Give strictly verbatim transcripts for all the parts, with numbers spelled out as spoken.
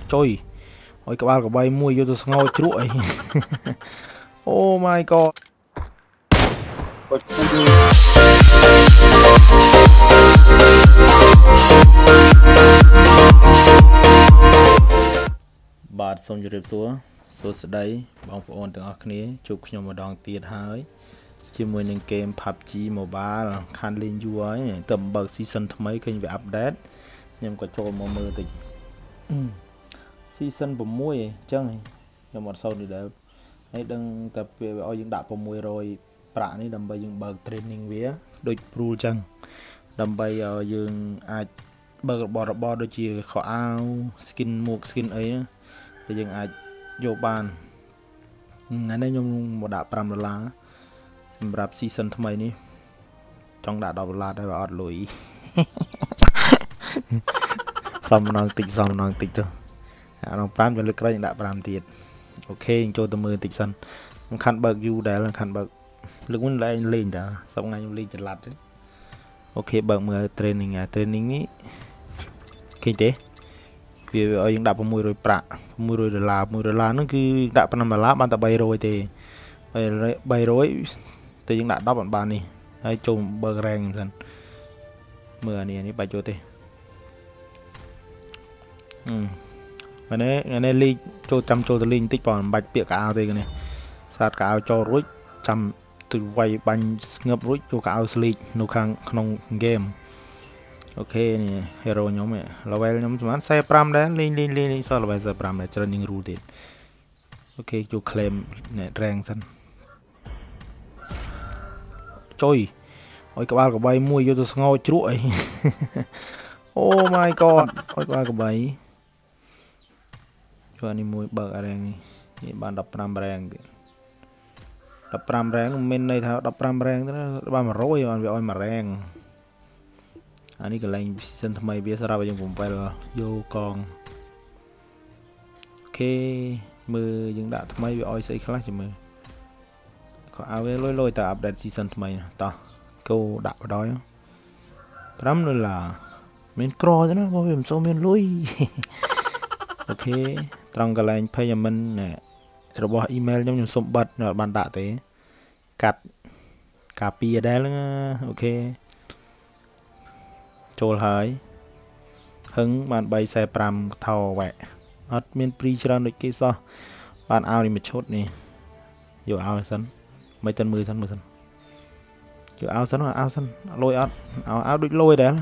Trời ôi các bạn có bay mua vô tôi ngồi chuỗi. Oh my god. Bạn xong cho đẹp xuống số sẽ đấy bóng phụ ôn từng ọc này chụp nhau một đòn tiệt hơi chỉ mười những game pê u bê giê Mobile khăn lên view ấy tầm bậc season mấy kênh về update nhưng có trôi một mưa tịch season bốn mươi chân nhưng một sau thì đều ấy đang tập về ở những đạp bốn mươi rồi bạn ấy đầm bay những bậc training vía đôi rule chân đầm bay ở những ai bậc bỏ bỏ đôi chỉ khó ao skin một skin ấy thì những ai vô bàn ngày nay nhung một đạp năm đô la rạp season thay này trong đạp đô la đây vào lùi xong nó tịch xong nó tịch rồi nó pram cho lực ra đạp làm tiền ok cho tầm mười tịch sân khăn bậc du đấy là khăn bậc lực muốn lên lên đã xong ngay lên chật lạt đấy ok bậc mười training à training ý kinh tế vì ở những đạp mười rồi bạ mười rồi là mười rồi là nó cứ đạp năm là lá ban tập bay rồi thì bay rồi từ những đạp đó bọn bạn này hay trùng bờ rèn dần mưa này này bay cho thì ngày nay ngày nay ly cho trăm cho từ linh tích còn bạch bịa cả thì cái này sát cả áo cho rút trăm từ quay banh ngập rút cho cả áo sleek nô khang không game ok nè hero nhóm này level nhóm chúng xe pram đấy lên lên lên sao level giờ pram này training routine ok cho claim nè rèn sân trời ôi các bạn có bay mua vô tôi ngồi chuỗi. Oh my god ôi các bạn có bay cho anh mua bờ rèn này bạn đập pram rèn đập pram rèn bên này thao đập pram rèn đó ba mà rối bạn bị oi mà rèn anh ấy cái lệnh season tham mấy biết ra vào trong vùng phải là vô còn ok mưa những đã tham mấy bị oi xây khác cho mưa có áo với lôi lôi ta update season tham mấy ta câu đạo ở đó lắm nữa là miền cro cho nó có hiểm sâu miền lôi. Ok trong cái lệnh payment nè robot email trong những sum bật rồi bàn đạ thế cắt copy ở đây là ok trôi hơi hứng bạn bay xe pram thầu vậy admin pre cho nó kia sao bạn ao đi một chốt này vô ao sân mấy chân mười thân mười thân vô ao sân là ao sân lôi áo áo áo đứt lôi đấy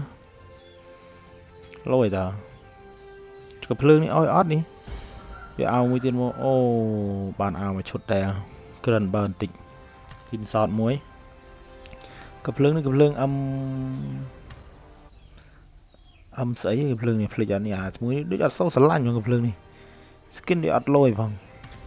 lôi đó chụp lưng đi oi ót đi vô ao mới tiền mua ô bạn ao mà chốt đè cần bền tịnh kim sọt muối cặp lưng cặp lưng âm âm sấy cái lưng này phải chọn nhà muối đứt ở sâu sắn lạnh trong cái lưng này skin đi ắt lôi vòng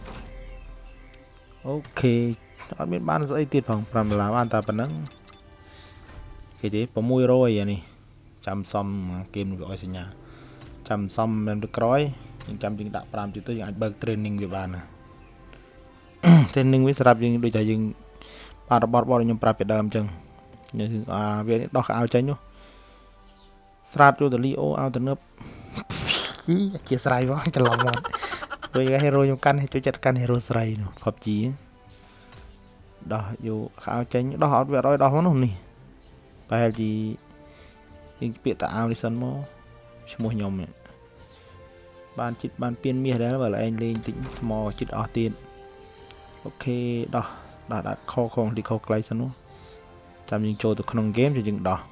ok ở bên ban dây tiệt phòng làm làm an ta phần nắng cái gì có mùi rồi vậy này chăm xong kim gọi xin nhà chăm xong em được cõi nhưng chăm chính đạo làm chỉ tới anh bật training về bàn à training với sạp nhưng đôi chạy nhưng ba bọt bọt nhưng prap đam chừng nhưng à về đó áo cháy nhá sạp cho từ Leo ao từ nước chia sài quá cho lòng ngon rồi cái hero trong căn cho chặt căn hero sài nữa hợp chí đó dù áo cháy đó họ về đó đó nó nè bài gì những bị tạo đi sân mô mua nhom này ban chít ban piên mía đấy là anh lên tính mò chít ở tiền ok đó đã đã kho không thì kho lấy sân nó làm những trò từ con game cho những đó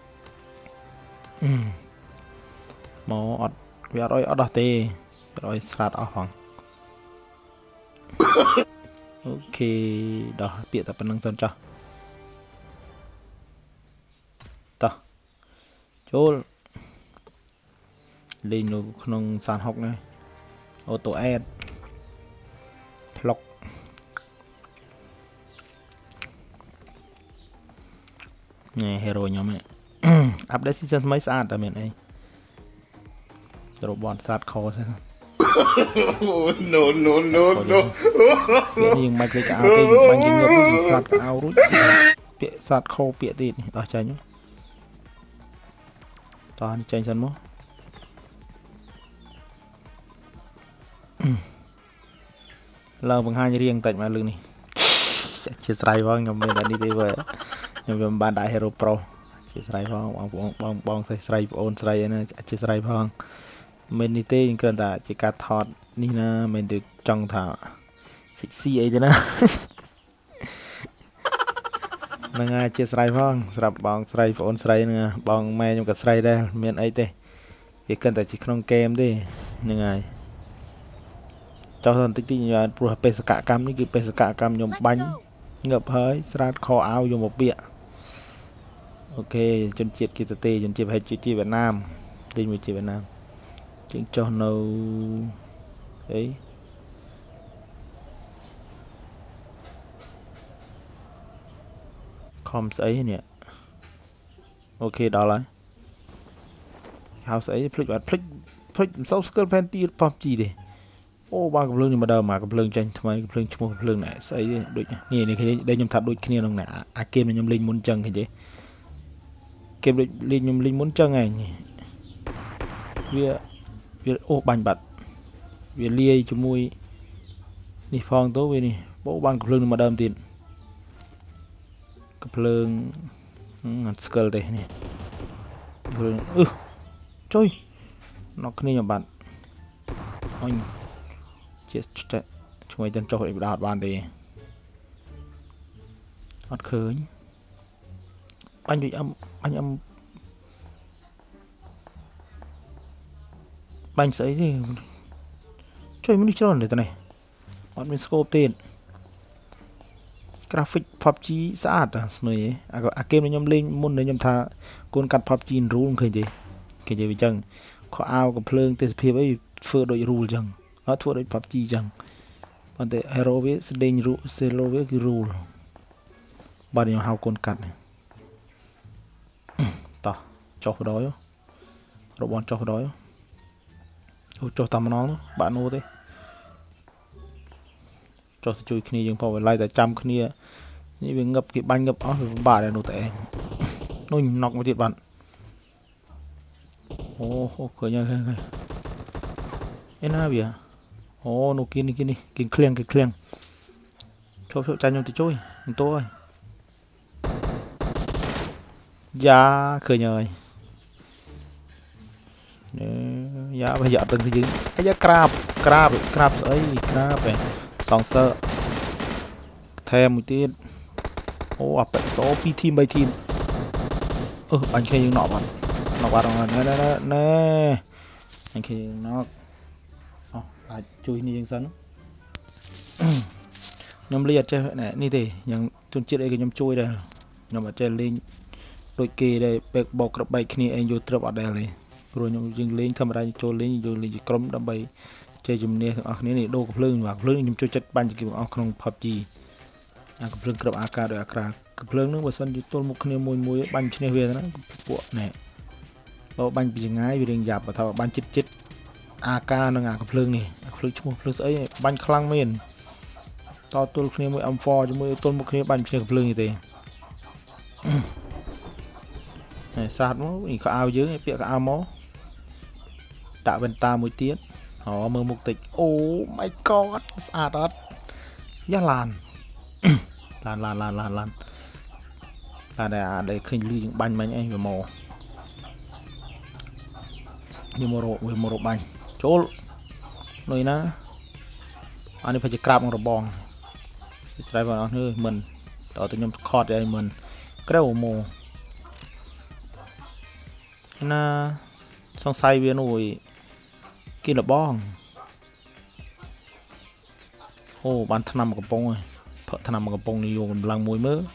mò ọt vì ở đây ở đó tê rồi sạt ở khoảng ok đó bịa tập năng sân cho ta chỗ lên nó không sàn học này auto add block nè hero nhóm này update season mấy sát tại miền này robot sát kho thế no no no no nhưng mà cái áo cái bánh cái ngập sát áo rút bịa sát kho bịa tịt đó chơi nhá toàn chơi sân mốt ឡើងបង្ហាញរៀងតិចមកលើនេះជាស្រ័យផងខ្ញុំមានតែនេះទេបើខ្ញុំមិនបានដាក់ Hero Pro ជាស្រ័យផងបងបងបងបងស្រីស្រីបងអូនស្រីអីណាជាស្រ័យផងមិននេះទេគ្រាន់តែជាការថតនេះណាមិនទៅចង់ថា sexy អីទេណាហ្នឹងហើយជាស្រ័យផងសម្រាប់បងស្រីបងអូនស្រីហ្នឹងបងម៉ែខ្ញុំក៏ស្រីដែរមានអីទេវាគ្រាន់តែជាក្នុងហ្គេមទេហ្នឹងហើយចុះបន្តិចតិចព្រោះបេសកកម្មនេះគឺបេសកកម្មខ្ញុំបាញ់ងឹបហើយស្រាតខោអាវយកមកពាក់អូខេជនជាតិគេទៅទេជនជាតិប្រហែលជាវៀតណាមទិញមួយជាវៀតណាមជាងចុះនៅអីខំស្អីនេះអូខេដល់ហើយហៅស្អីភ្លេចបាត់ភ្លេចភ្លេចមិនសូវស្គាល់ផែនទីប៉បជីទេអូបានកំភ្លើងនេះមកដើមមកកំភ្លើងចាញ់ថ្មីកំភ្លើងឈ្មោះកំភ្លើងណែស្អីទេដូចនេះនេះគ្នាដែលខ្ញុំថាដូចគ្នាក្នុងណាអាហ្គេមខ្ញុំលេងមុនចឹងឃើញទេហ្គេមដូចលេងខ្ញុំលេងមុនចឹងឯងវាវាអូបាញ់បាត់វាលាយជាមួយនេះផងទៅវានេះបោបានកំភ្លើងនេះមកដើមទៀតកំភ្លើងអត់ស្គាល់ទេនេះកំភ្លើងអឺចុយnokគ្នាខ្ញុំបាត់អញជាឆ្ងល់ទាំងចុះអីបដាតបានទេអត់ឃើញបាញ់ដូចអឹមបាញ់អឹមបាញ់ស្អីទេជួយមនុស្សច្រើនទេតនេះអត់មានស្កូបទេ graphic ផបជី ស្អាតស្មើអាហ្គេមខ្ញុំលេងមុនខ្ញុំថាកូនកាត់ ផបជី rule ឃើញទេគេនិយាយអញ្ចឹងខោអាវកំភ្លើងទេសភាពអីធ្វើដូច rule អញ្ចឹងអត់ធ្វើដូច ផបជី អញ្ចឹងប៉ុន្តែ hero វាស្ដែង rule hero វាគឺ rule បាទខ្ញុំហៅកូនកាត់តោះចុះបដ យរបនចុះបដ យចុះតាមម្ដងបាក់នោះទេចុះទៅជួយគ្នាយើងផងវាឡៃតែចាំគ្នានេះវាងឹបគេបាញ់ងឹបអស់វាពិបាកដែរនោះតែឯងនោះណុកមួយទៀតបាត់អូឃើញហើយឃើញឯណាវាអូនោះគេនេះគេនេះគេឃ្លៀងគេឃ្លៀងឈប់ឈប់ចាញ់ខ្ញុំទៅជួយមិនតោះហើយយ៉ាឃើញហើយយ៉ាបើយ៉ាអត់ដឹងទៅយើងអាយ៉ាក្រាបក្រាបក្រាបស្អីក្រាបឯងសងសើថែមមួយទៀតអូអាប៉ែតោពីរធីមបីធីមអឺបាញ់គ្នាយើងណក់បាត់ណក់បាត់ណែណែណែបាញ់គ្នាយើងណក់អោះអាចជួយនេះយើងសិនខ្ញុំលេងអត់ចេះនេះទេយ៉ាងជនជាតិអីក៏ខ្ញុំជួយដែរខ្ញុំអត់ចេះលេងដូចគេដែរពេកបោកក្របបែកគ្នាឯងយកត្រឹបអត់ដែរទេព្រោះខ្ញុំយើងលេងធម្មតាចូលលេងយកលេងជាក្រុមដើម្បីជ័យជំនះទាំងអស់គ្នានេះដូរកំភ្លើងបាទកំភ្លើងខ្ញុំជួយចិត្តបាញ់គេទាំងអស់ក្នុង ផបជី អាកំភ្លើងក្របអាការដោយអាក្រាកំភ្លើងនឹងបើសិនជាទល់មុខគ្នាមួយមួយបាញ់ឈ្នះវាណាពួកណែបើបាញ់ពីចងាយវារៀងយ៉ាប់បើថាបាញ់ចិត្តចិត្តអាការនឹងអាកំភ្លើងនេះកំភ្លើងឈ្មោះភ្លើងស្អីបាញ់ខ្លាំងមែនតទល់គ្នាមួយ em ហ្វ័រ ជាមួយទល់មុខគ្នាបាញ់ឈ្នះកំភ្លើងនេះទេហើយស្រាតមកនេះខោអាវយើងពាក់ខោអាវមកដាក់វ៉ែនតាមួយទៀតអូមើលមុខតិចអូ my god ស្អាតអត់យ៉ាឡានឡានឡានឡានឡានឡានឡានដែលដែលឃើញលឺយើងបាញ់មិញអីវាមកនេះមករកវាមករកបាញ់ចូលនុយណាអានេះប្រហែលជាក្រាបនឹងរបងស្រ័យបងអស់នេះមិនតើទៅខ្ញុំខតអីមិនក្រៅមកណាសង្ស័យវានោះគេលបងអូបានថ្នាំកំប៉ុងហើយផឹកថ្នាំកំប៉ុងនេះយកកម្លាំងមួយមើល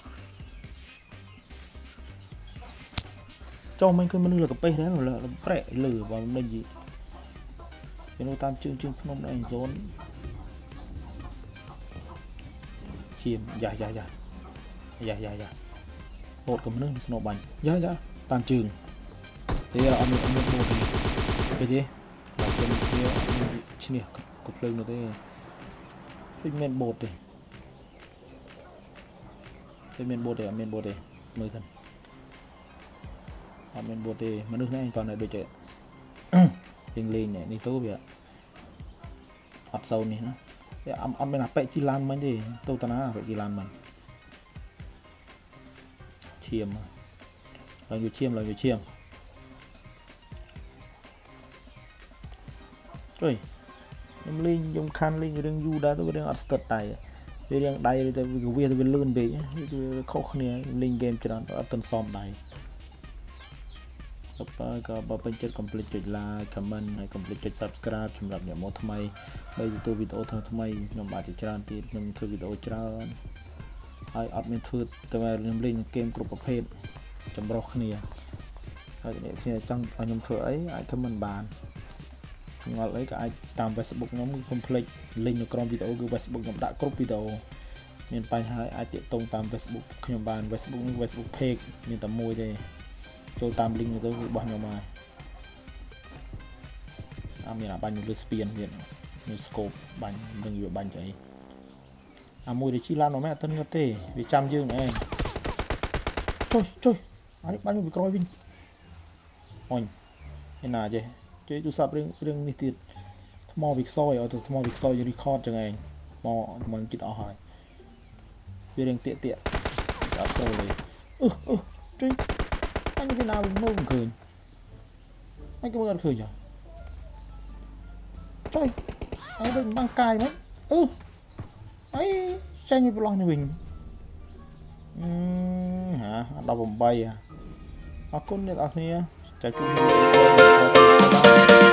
ចុះមិនឃើញមនុស្សលើកាប៉េដែរលើប្រែកលើបើមិនយីគេនោះតាមជើងជើងភ្នំដែរហ្សូនឈាមយ៉ាយ៉ាយ៉ាយ៉ាយ៉ាយ៉ាហូតកំនឹងស្នូបាញ់យ៉ាយ៉ាតាមជើងទេអត់មានអត់មានហូតទេគេទេតែជើងគ្នាឈ្នះកំភ្លើងនោះទេដូចមានបូតទេដូចមានបូតទេអត់មានបូតទេមើលសិនអត់មានបូតទេមនុស្សនេះតោះនៅដូចជាយើងលេងនេះទៅវាអត់សូវនេះណាអត់មានអាប៉ែជីឡានមិញទេទៅតាណាប៉ែជីឡានមិញឈាមឡើងយកឈាមឡើងយកឈាមចុយខ្ញុំលេងខ្ញុំខាន់លេងរឿងយូរដែរទៅរឿងអត់ស្ទើរដៃវារឿងដៃទៅវាវាលឿនពេកវាខុសគ្នាលេងហ្គេមច្រើនអត់ទាន់សមដៃបើក៏បើពេញចិត្ត complete ចុច like comment ហើយ complete ចុច subscribe សម្រាប់អ្នកមកថ្មីបើទទួលវីដេអូថ្មីខ្ញុំអាចជាច្រើនទៀតខ្ញុំធ្វើវីដេអូច្រើនហើយអត់មានធ្វើតែខ្ញុំលេងហ្គេមគ្រប់ប្រភេទចម្រុះគ្នាហើយអ្នកគ្នាចង់ឲ្យខ្ញុំធ្វើអីអាច comment បានងល់អីក៏អាចតាម Facebook ខ្ញុំកុំភ្លេច link នៅក្រោមវីដេអូគឺ Facebook ខ្ញុំដាក់គ្រប់វីដេអូមានបញ្ហាអាចទាក់ទងតាម Facebook ខ្ញុំបាន Facebook នេះ Facebook page មានតែមួយទេចូលតាម link ទៅគឺបោះខ្ញុំមកអត់មានអាបាញ់លើស្ពានទៀតមាន scope បាញ់នឹងវាបាញ់អីអាមួយដែលជីឡានមកមែនអត់ទាន់ងត់ទេវាចាំយើងឯងចុយចុយអានេះបាញ់ពីក្រោយវិញអញឯណាចេះជួយទូរស័ព្ទរឿងរឿងនេះទៀតថ្មវាខ្សោយឲ្យទៅថ្មវាខ្សោយ record ចឹងឯងមកមិនគិតអស់ហើយវារឿងតាកតាកអត់សូវទេអឺអឺជួយ anh cái nào mình mơ cười anh cái mơ cười nhở trời anh đừng băng cài mấy ừ ấy xanh như lo như mình uhm, hả đau vòng bay à à con này ở kia chạy chung